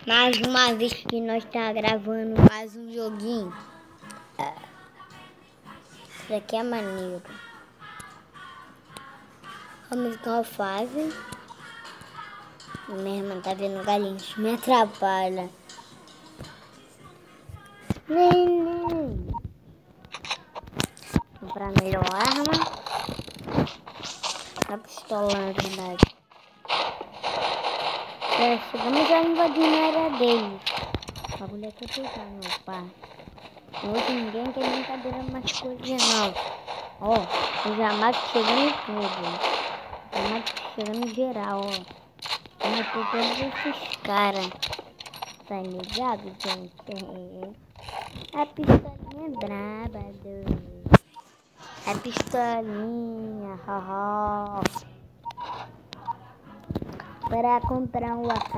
Mais uma vez que nós tá gravando mais um joguinho. Isso aqui é maneiro. Vamos com a fase. Minha irmã tá vendo galinhas, me atrapalha. Neném. Comprar a melhor arma. A pistola, na verdade. Chegamos já invadindo a área deles. A mulher quer pegar meu pai. Hoje ninguém tem brincadeira mais coisa não. Ó, o Jamato chegando em tudo. O Jamato chegando geral, ó. Matou todos esses caras. Tá ligado, gente? A pistolinha é braba, doido. A pistolinha, haha. Para comprar um AK.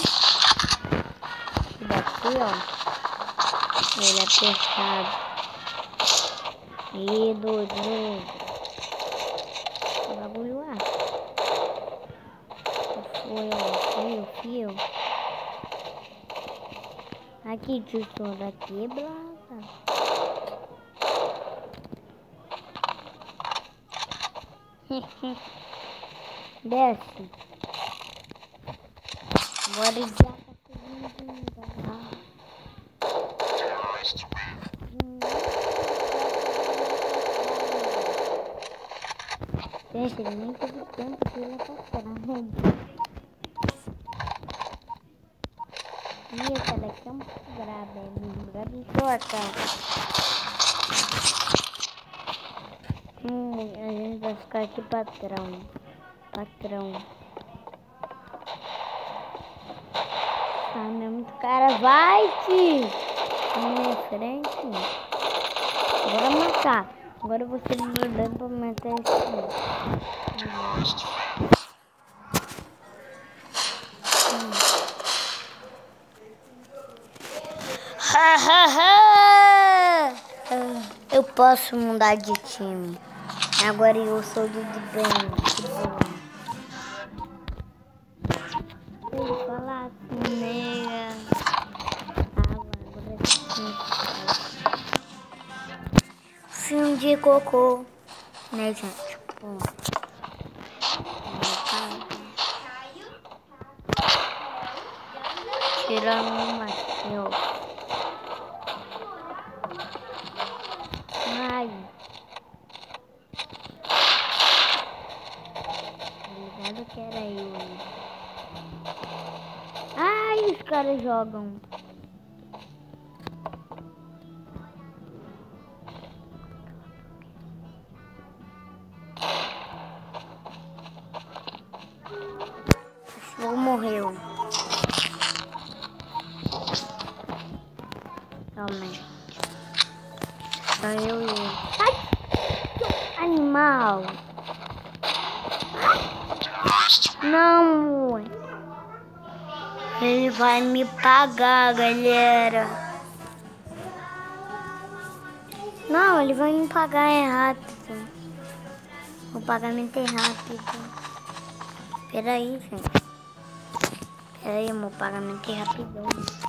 Daqui, ó. Ele é apertado. Ih, doido. O bagulho lá. Foi, ó. Fio. Aqui, tio, daqui é blada. Desce. Agora já tá gente, ele nem teve tempo de ir lá pra trás. E essa daqui é muito braba, é muito brabizota. A gente vai ficar aqui, patrão. Tá mesmo, cara, vai-te! Na minha frente. Agora matar. Agora você mudando pra matar esse. Eu posso mudar de time. Agora eu sou do bem. Ele fala assim, nega. Filme de cocô. Né, gente? Pô. Tirando uma eu. Ai. Ligado que era eu. Ai, os caras jogam. O morreu. Calma. Só eu e ele. Ai, animal. Não. Ele vai me pagar, galera. Não, ele vai me pagar, é rápido. O pagamento é rápido. Peraí, gente. Peraí, meu pagamento é rapidão.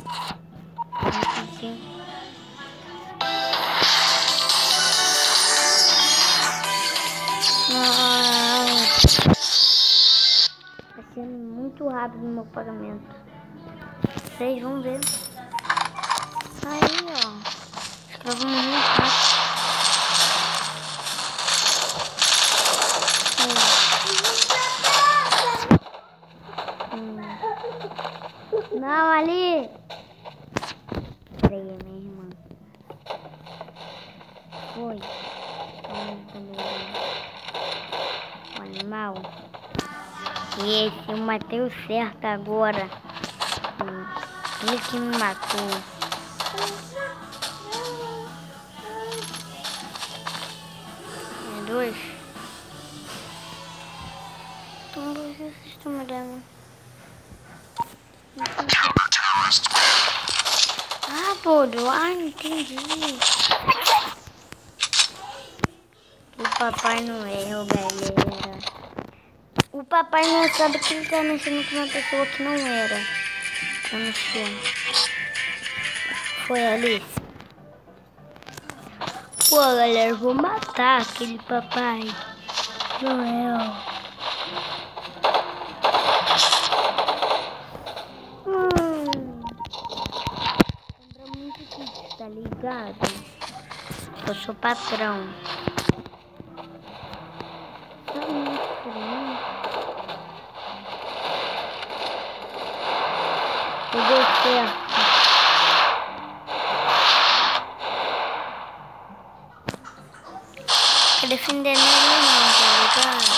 Tá sendo muito rápido o meu pagamento. Vocês vão ver. Aí, ó. Escravo muito rápido. Não, ali. Peraí, minha irmã. Foi. O animal. E esse eu matei o certo agora. Ele que me matou. É dois. Então vocês estão olhando. Ah, Bodo. Ah, entendi. O Papai Noel, galera. O papai não sabe que ele tá mexendo com uma pessoa que não era. Tá no chão. Foi ali. Pô, galera, eu vou matar aquele Papai Noel. Compra muito kit, tá ligado? Eu sou patrão. Tá muito frio. Vou descer. Tô defendendo ele não, tá ligado?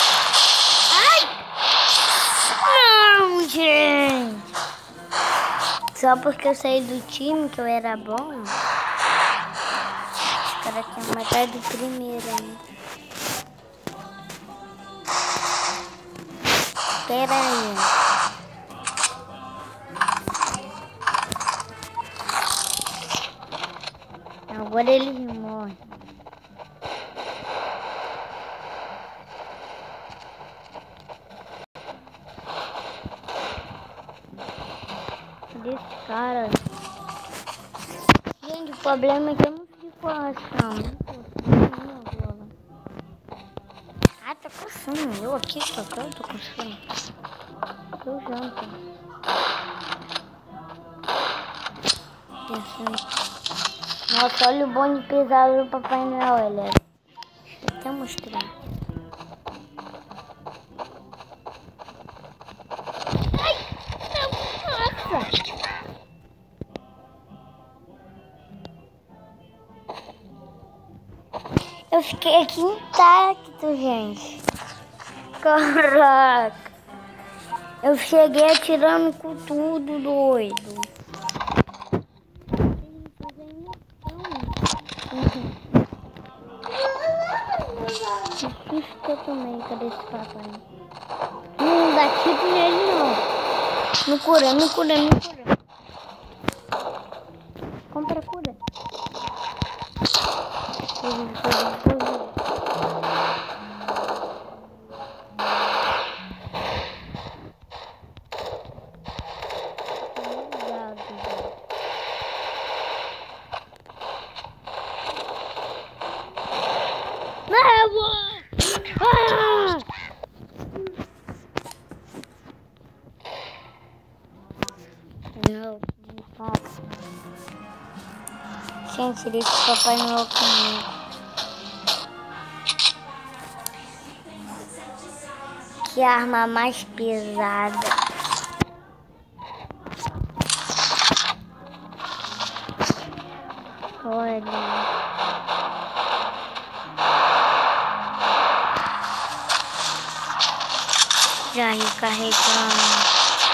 Ai! Não, gente! Só porque eu saí do time que eu era bom. Os caras querem matar do primeiro ainda. Pera aí. Agora eles morrem. Desse cara. Gente, o problema é que eu não fico achando. Ah, tá coçando. Eu aqui, só que eu tô coçando. Eu janto. Nossa, olha o bonde pesado do Papai Noel, olha. Deixa eu até mostrar. Ai, não, nossa. Eu fiquei aqui intacto, gente. Caraca. Eu cheguei atirando com tudo, doido. Que eu tomei? Cadê esse papai? Não dá tipo nele, não. Não cura, não cura, não cura. Compra cura. Gente, deixa o Papai Noel comigo. Que arma mais pesada. Olha. Já recarregando.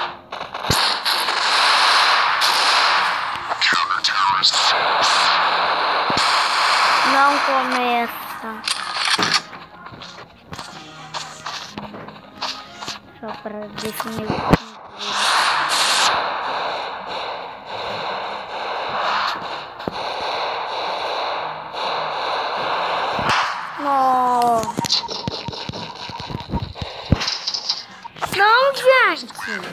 Não começa. Só para definir o controle. Não. Não, gente.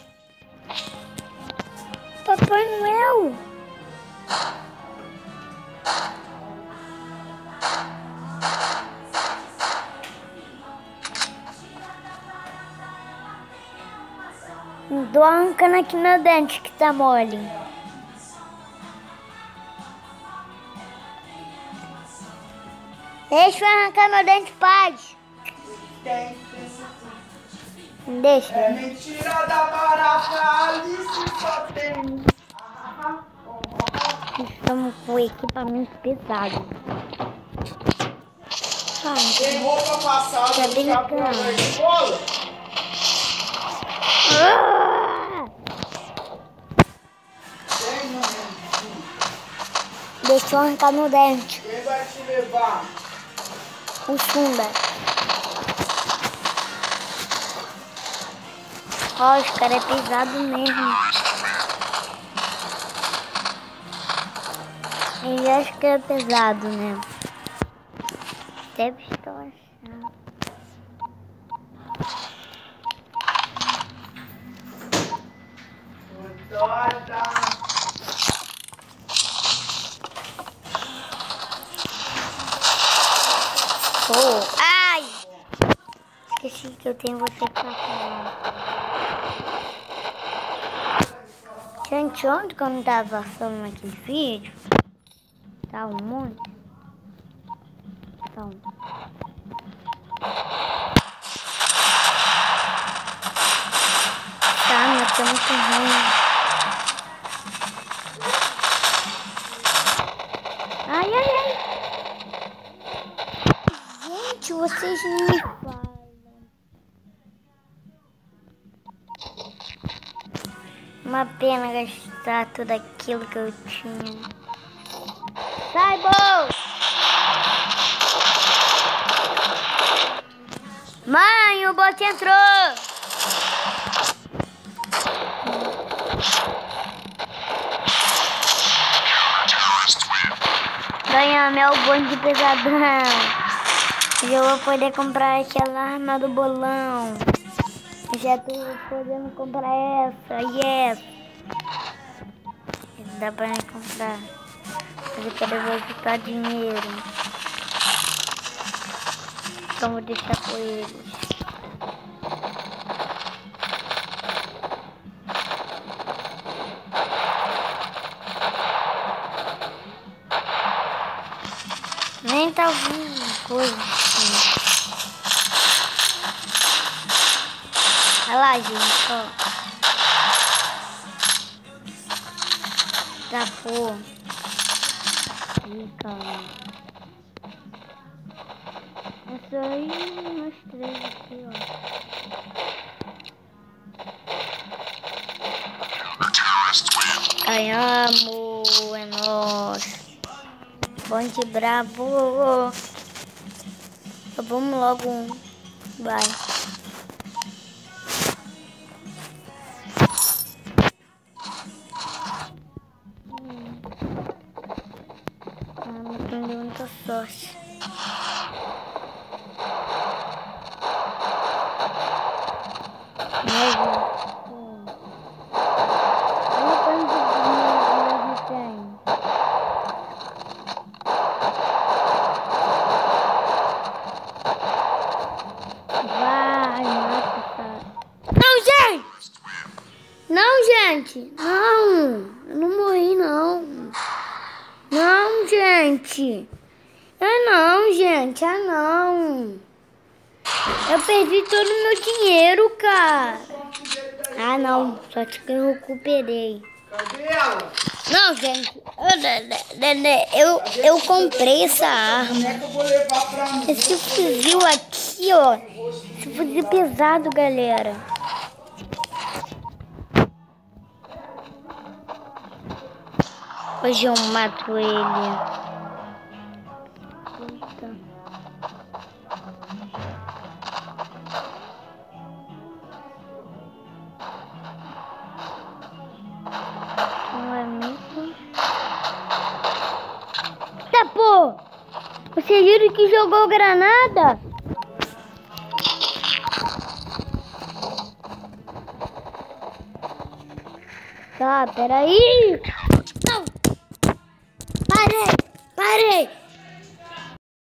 Papai Noel. Tô arrancando aqui meu dente que tá mole. Deixa eu arrancar meu dente, pai. Deixa. É mentira da barata, Alice só tem. Estamos com equipamento pesado. Tem roupa passada, tá brincando. de bola. Tem, mano. Deixa eu arrancar meu dente. Quem vai te levar? O Sunda. Ó, os caras é pesado mesmo. Ele acha que é pesado, né? Deve estar achando. Torta. Oh, ai! Esqueci que eu tenho você pra falar. Gente, ontem quando eu tava passando naquele vídeo, tá um monte. Tá um. Tá, mas tá muito ruim. Ai, ai, ai. Gente, vocês não me falam. Uma pena gastar tudo aquilo que eu tinha. Sai, Bo! Mãe, o bot entrou! Ganhamos, é o bonde pesadão. E eu vou poder comprar aquela arma do bolão. Já tô podendo comprar essa, yes! Dá pra me comprar. Mas eu quero depositar dinheiro. Então vou deixar com eles. Nem tá ouvindo coisa assim. Olha lá, gente, ó. Tapou. Fica lá. Essa aí, nós três aqui, ó. Ganhamos, é nóis. Bonde bravo. Vamos logo. Vai. Não deu muita sorte. Não, gente! Não! Eu não morri, não! Não, gente! Não, gente! Não! Eu perdi todo o meu dinheiro, cara! Não! Só que eu recuperei. Cadê ela? Não, gente! Eu comprei essa arma. Como é que eu vou levar pra mim? Esse fuzil aqui, ó. Esse fuzil pesado, galera. Hoje eu mato ele. Eita. Não é mesmo? Tá, pô! Você viu que jogou granada? Tá, peraí. Não! Parei!